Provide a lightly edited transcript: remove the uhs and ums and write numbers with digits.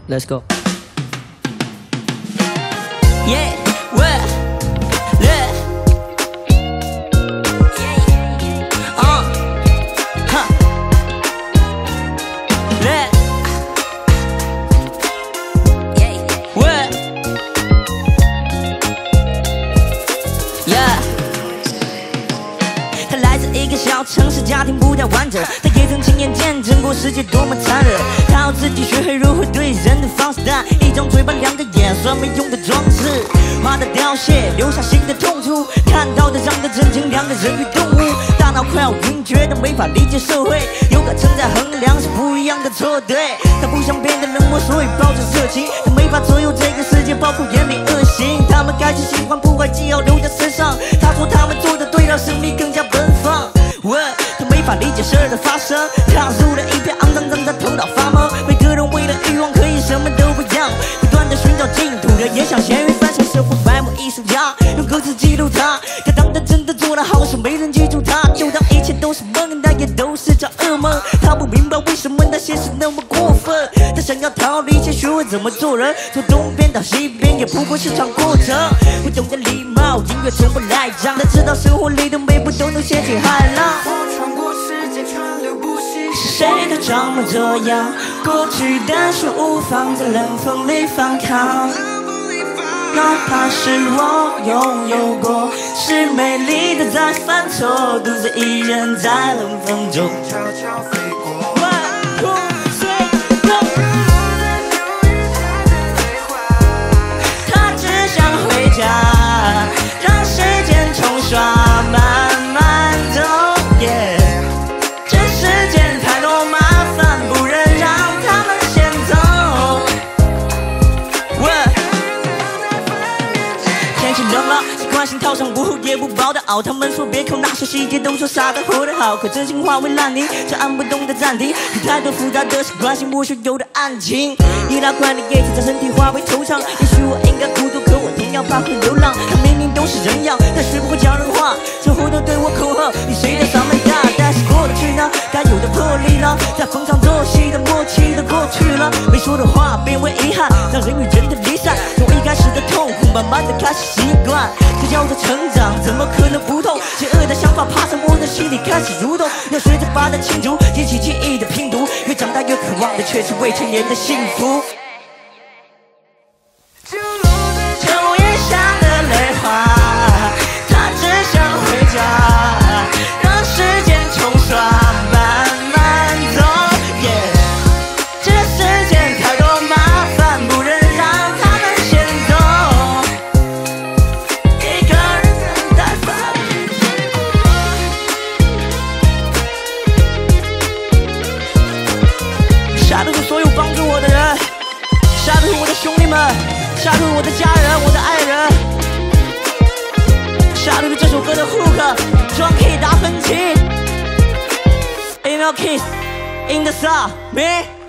Let's go. Yeah, well, yeah. Huh. Yeah. Well. Yeah. 他来自一个小城市，家庭不太完整，他也曾亲眼见证过世界多么残忍。他要自己学会如何对人的放肆，但一张嘴巴两个眼算没用的装饰，画的凋谢，留下新的痛楚，看到的让他震惊两个人与动物，大脑快要晕厥的没法理解社会，有个称在衡量是不一样的错对。他不想变得冷漠，所以抱着热情，他没法左右这个世界，包括眼里恶行，他们开始喜欢破坏，既要留在身上。他说他们做的对，让生命更加奔放。他没法理解事儿的发生，踏入了一片肮脏，让他头脑发懵。每个人为了欲望可以什么都不要，不断的寻找净土的，也想咸鱼翻身，生活白目艺术家，用歌词记录他。可当他真的做了好事，没人记住他，就当一切都是梦，但也都是场噩梦。他不明白为什么那些事那么过分，他想要逃离，先学会怎么做人，从东边到西边也不过是场过程。不懂得礼貌，音乐从不赖账，他知道生活里的每步都能掀起海浪。 我穿过时间川流不息， 是谁都装模作样，过去的事无妨在冷风里反抗。哪怕是我拥有过，是美丽的在犯错，独自一人在冷风中悄悄飞过。 他只想回家，让时间冲刷，慢慢走。这世间太多麻烦，不忍让他们先走。天气冷了，习惯性套上不厚也不薄的袄。他们说别抠那些细节，都说傻的活得好，可真心化为烂泥，这按不动的暂停。有太多复杂的习惯性莫须有的案情，易拉罐的叶子在身体化为惆怅。也许我应该孤独，可我同样怕会流浪。他明明都是人样，但学不会讲人话，生活都对我口喝，比谁的嗓门大。但是过去呢，该有的魄力呢，在逢场作戏的默契都过去了，没说的话变为遗憾，让人与人的离散，从一开始的痛苦，慢慢的开始习惯，这叫做成长，怎么可能不痛？邪恶的想法爬上我的心里开始蠕动，要学着把它清除，记起记忆的拼图，越长大越渴望的却是未成年的幸福。抽烟下的泪花，他只想回家，让时间冲刷，慢慢走。这世间太多麻烦，不忍让他们先走。一个人等待发下都是所有帮助我的人，下都是我的兄弟们，下都是我的家人，我的爱人。下都是这首歌的 hook， 装 key 打分期 ，email kiss in the sun，me。